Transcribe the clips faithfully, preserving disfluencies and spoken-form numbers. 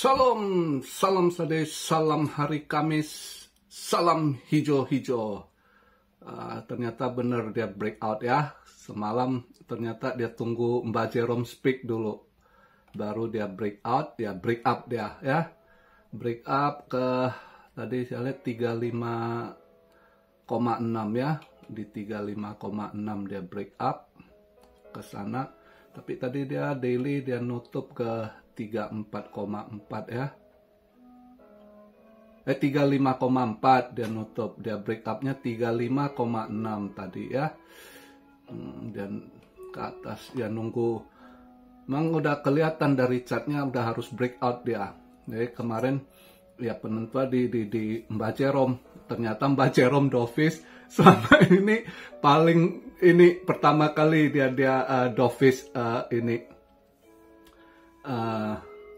Salam, salam sade, salam hari Kamis, salam hijau-hijau. Uh, ternyata bener dia breakout ya. Semalam ternyata dia tunggu Mbak Jerome speak dulu. Baru dia breakout, ya break up dia ya. Break up ke tadi saya lihat tiga puluh lima koma enam ya. Di tiga puluh lima koma enam dia break up ke sana. Tapi tadi dia daily dia nutup ke tiga puluh empat koma empat ya. Eh tiga puluh lima koma empat dia nutup. Dia break up-nya tiga puluh lima koma enam tadi ya. Hmm, dan ke atas dia nunggu. Memang udah kelihatan dari chartnya udah harus breakout dia. Jadi kemarin ya penentuan di di di Mbak Jerome. Ternyata Mbak Jerome dovish selama ini paling ini pertama kali dia dia uh, dovish uh, ini uh,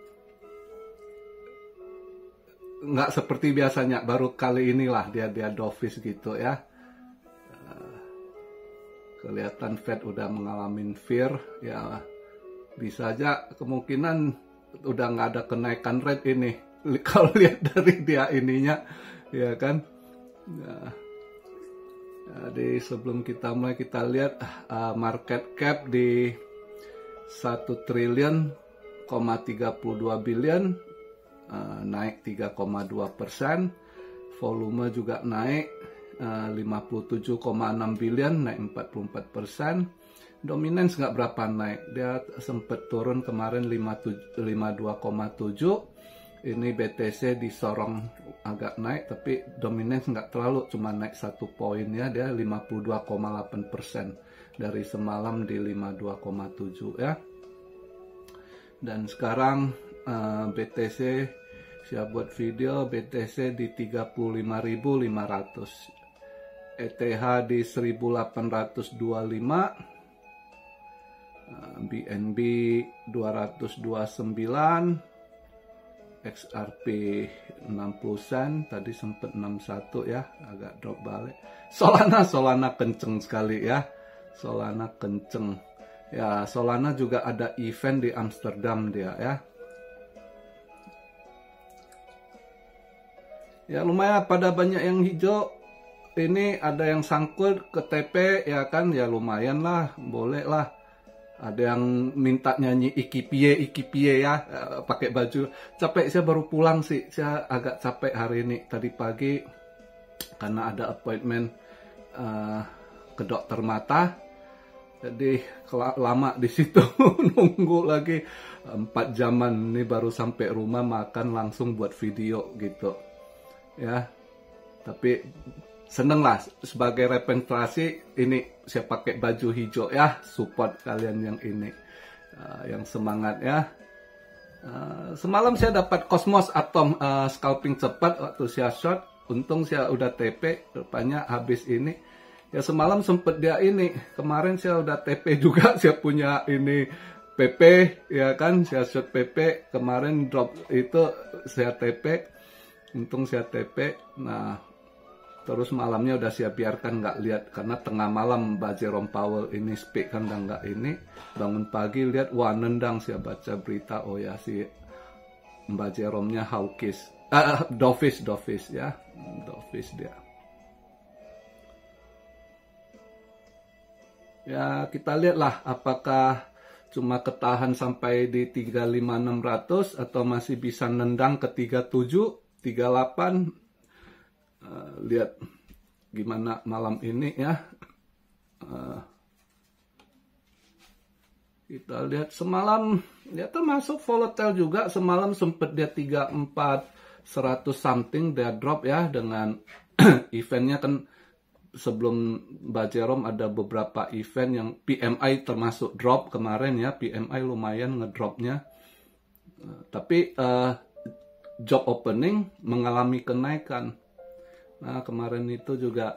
nggak seperti biasanya, baru kali inilah dia dia dovish gitu ya. Uh, kelihatan Fed udah mengalami fear ya, bisa aja kemungkinan udah nggak ada kenaikan rate ini kalau lihat dari dia ininya ya kan. Nah, jadi sebelum kita mulai kita lihat uh, market cap di satu triliun koma tiga puluh dua billion, uh, naik tiga koma dua persen, volume juga naik uh, lima puluh tujuh koma enam billion, naik empat puluh empat persen. Dominance nggak berapa naik, dia sempat turun kemarin lima puluh dua koma tujuh. Ini B T C disorong agak naik, tapi dominance nggak terlalu, cuma naik satu poin ya, dia lima puluh dua koma delapan persen dari semalam di lima puluh dua koma tujuh ya. Dan sekarang uh, B T C saya buat video, B T C di tiga puluh lima ribu lima ratus, E T H di seribu delapan ratus dua puluh lima, uh, B N B dua ratus dua puluh sembilan, X R P enam puluh sen, tadi sempat enam puluh satu ya, agak drop balik. Solana, Solana kenceng sekali ya. Solana kenceng. Ya, Solana juga ada event di Amsterdam dia ya. Ya lumayan pada banyak yang hijau. Ini ada yang sangkut ke T P ya kan, ya lumayan lah, boleh lah. Ada yang minta nyanyi Ikipie, Ikipie ya, uh, pakai baju. Capek, saya baru pulang sih, saya agak capek hari ini. Tadi pagi karena ada appointment uh, ke dokter mata, jadi lama di situ nunggu lagi empat jaman. Ini baru sampai rumah makan langsung buat video gitu ya. Tapi seneng lah sebagai representasi ini saya pakai baju hijau ya, support kalian yang ini uh, yang semangat ya. Uh, semalam saya dapat Cosmos Atom uh, scalping cepat waktu saya short, untung saya udah T P, rupanya habis ini ya. Semalam sempet dia ini, kemarin saya udah T P juga, saya punya ini P P ya kan, saya short P P kemarin, drop itu saya T P, untung saya T P. Nah terus malamnya udah saya biarkan nggak lihat, karena tengah malam Mbak Jerome Powell ini speak kan udah nggak ini. Bangun pagi lihat, wah nendang, saya baca berita, oh ya si Mbak Jerome-nya hawkish, ah dovish, dovish ya, dovish dia. Ya kita lihatlah apakah cuma ketahan sampai di tiga puluh lima enam ratus atau masih bisa nendang ke tiga puluh tujuh, tiga puluh delapan. Uh, lihat gimana malam ini ya. Uh, kita lihat semalam ya termasuk volatile juga. Semalam sempat dia tiga puluh empat seratus something dia drop ya, dengan eventnya kan sebelum Mbak Jerome ada beberapa event yang P M I termasuk drop kemarin ya. P M I lumayan ngedropnya, uh, tapi uh, job opening mengalami kenaikan. Nah kemarin itu juga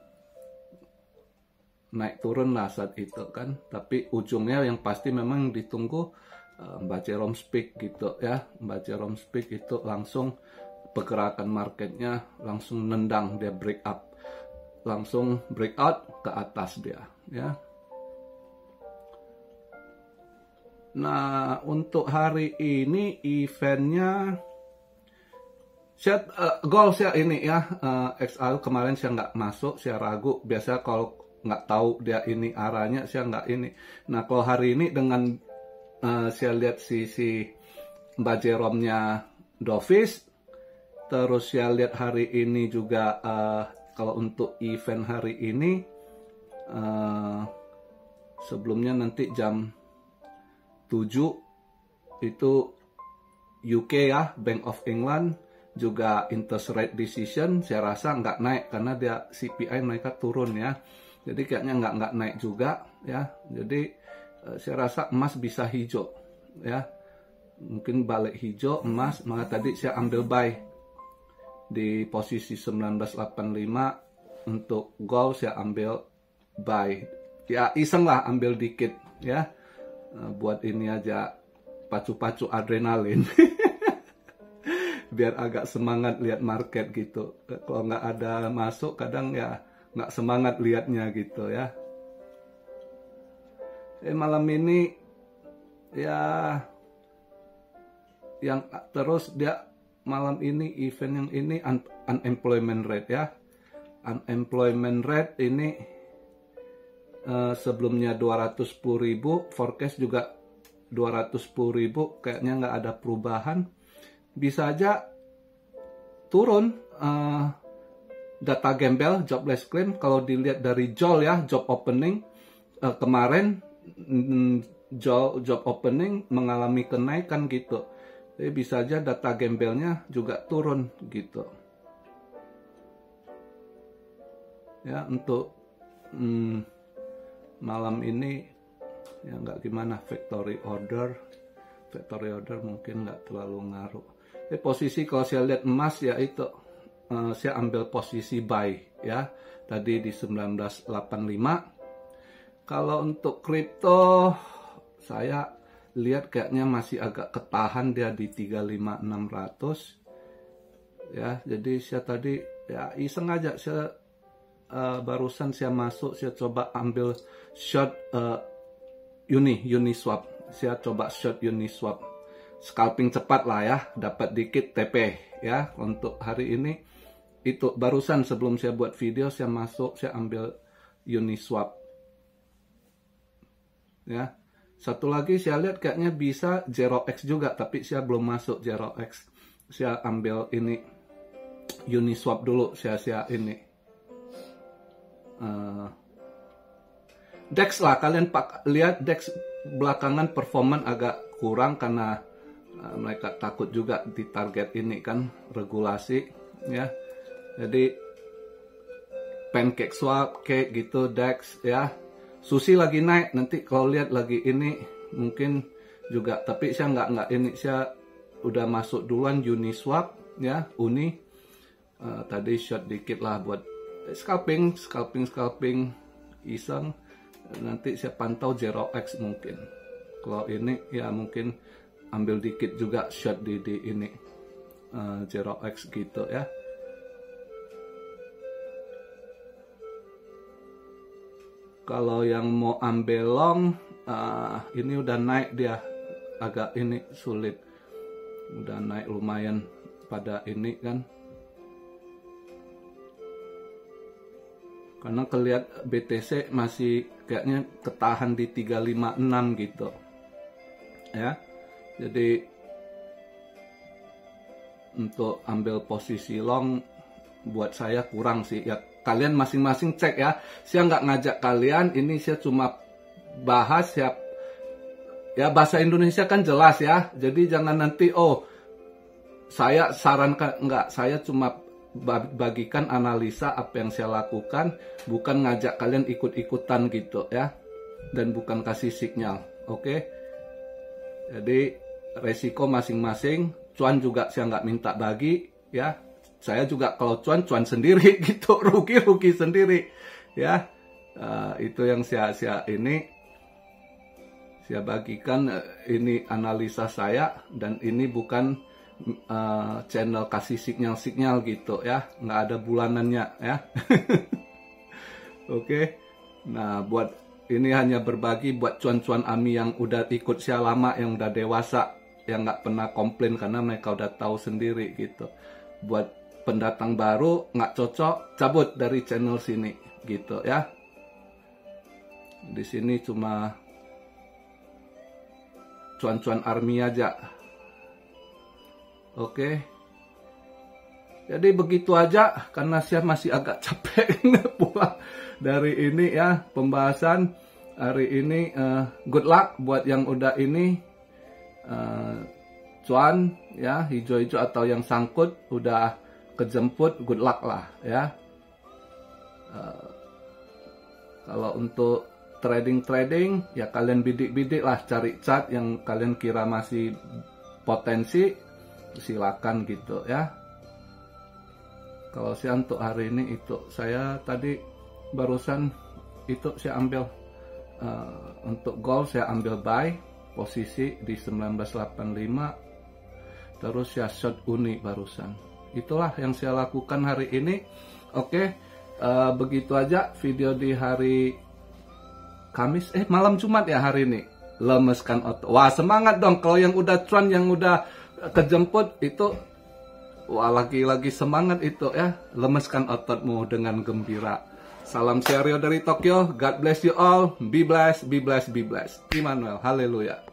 naik turun lah saat itu kan, tapi ujungnya yang pasti memang ditunggu uh, Mbak Jerome speak gitu ya. Mbak Jerome speak itu langsung pergerakan marketnya langsung nendang, dia break up, langsung breakout ke atas dia ya. Nah, untuk hari ini eventnya saya uh, goal saya ini ya, uh, X A U kemarin saya nggak masuk, saya ragu. Biasa kalau nggak tahu dia ini arahnya, saya nggak ini. Nah, kalau hari ini dengan uh, saya lihat si si Mbak Jeromnya Dovis, terus saya lihat hari ini juga uh, kalau untuk event hari ini uh, sebelumnya nanti jam tujuh itu U K ya, Bank of England juga interest rate decision, saya rasa nggak naik karena dia C P I mereka turun ya, jadi kayaknya nggak nggak naik juga ya. Jadi uh, saya rasa emas bisa hijau ya, mungkin balik hijau emas, maka tadi saya ambil buy di posisi sembilan belas delapan puluh lima. Untuk gold saya ambil buy ya, iseng lah ambil dikit ya, buat ini aja pacu-pacu adrenalin biar agak semangat lihat market gitu. Kalau nggak ada masuk kadang ya nggak semangat lihatnya gitu ya. Eh, malam ini ya yang terus dia malam ini event yang ini un unemployment rate ya. Unemployment rate ini Uh, sebelumnya dua ratus sepuluh ribu, forecast juga dua ratus sepuluh ribu, kayaknya nggak ada perubahan. Bisa aja turun uh, data gembel, jobless claim. Kalau dilihat dari J O L ya, job opening uh, kemarin job, job opening mengalami kenaikan gitu. Jadi bisa aja data gembelnya juga turun gitu. Ya, untuk hmm, malam ini ya nggak gimana, factory order factory order mungkin nggak terlalu ngaruh. Eh, posisi kalau saya lihat emas ya itu uh, saya ambil posisi buy ya tadi di sembilan belas delapan puluh lima. Kalau untuk kripto saya lihat kayaknya masih agak ketahan dia di tiga lima enam ratus ya. Jadi saya tadi ya iseng aja, saya Uh, barusan saya masuk, saya coba ambil short uh, uni Uniswap, saya coba short Uniswap, scalping cepat lah ya, dapat dikit T P ya. Untuk hari ini itu barusan sebelum saya buat video saya masuk, saya ambil Uniswap ya. Satu lagi saya lihat kayaknya bisa Zero X juga, tapi saya belum masuk Zero X. Saya ambil ini Uniswap dulu, saya saya ini Uh, D E X lah, kalian pak lihat D E X belakangan performan agak kurang karena uh, mereka takut juga di target ini kan regulasi ya. Jadi pancake swap kayak gitu D E X ya. Susi lagi naik, nanti kalau lihat lagi ini mungkin juga, tapi saya nggak nggak ini, saya udah masuk duluan Uniswap ya, Uni uh, tadi short dikit lah buat scalping, scalping, scalping iseng. Nanti saya pantau Zero X mungkin. Kalau ini ya mungkin ambil dikit juga short di, di ini uh, Zero X gitu ya. Kalau yang mau ambil long, uh, ini udah naik dia, agak ini sulit. Udah naik lumayan pada ini kan. Karena kelihat B T C masih kayaknya ketahan di tiga lima enam gitu. Ya. Jadi untuk ambil posisi long buat saya kurang sih. Ya kalian masing-masing cek ya. Saya nggak ngajak kalian, ini saya cuma bahas ya. Ya bahasa Indonesia kan jelas ya. Jadi jangan nanti oh saya sarankan, nggak, saya cuma bagikan analisa apa yang saya lakukan, bukan ngajak kalian ikut-ikutan gitu ya, dan bukan kasih sinyal. Oke, jadi resiko masing-masing. Cuan juga saya nggak minta bagi ya, saya juga kalau cuan cuan sendiri gitu, rugi rugi sendiri ya. Uh, itu yang saya saya ini saya bagikan, uh, ini analisa saya, dan ini bukan Uh, channel kasih sinyal-sinyal gitu ya, nggak ada bulanannya ya. Oke, okay. Nah buat ini hanya berbagi buat cuan-cuan Ami yang udah ikut saya lama, yang udah dewasa, yang nggak pernah komplain karena mereka udah tahu sendiri gitu. Buat pendatang baru nggak cocok, cabut dari channel sini gitu ya. Di sini cuma cuan-cuan army aja. Oke. Jadi begitu aja, karena saya masih agak capek pulang dari ini ya pembahasan hari ini. Uh, good luck buat yang udah ini uh, cuan ya, hijau-hijau atau yang sangkut udah kejemput, good luck lah ya. Uh, kalau untuk trading-trading ya kalian bidik-bidik lah, cari chart yang kalian kira masih potensi, silakan gitu ya. Kalau saya untuk hari ini itu, saya tadi barusan itu saya ambil uh, untuk gold saya ambil buy posisi di sembilan belas delapan puluh lima, terus saya short uni barusan. Itulah yang saya lakukan hari ini. Oke, uh, begitu aja video di hari Kamis, eh malam Jumat ya hari ini. Lemeskan otot. Wah semangat dong kalau yang udah cuan, yang udah kejemput itu. Wah lagi-lagi semangat itu ya. Lemeskan ototmu dengan gembira. Salam Serio dari Tokyo. God bless you all. Be blessed, be blessed, be blessed. Immanuel, haleluya.